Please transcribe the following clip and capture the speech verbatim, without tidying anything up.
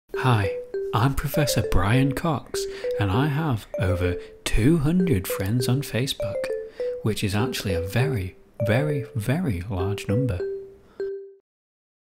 Hi, I'm Professor Brian Cox and I have over two hundred friends on Facebook, which is actually a very, very, very large number.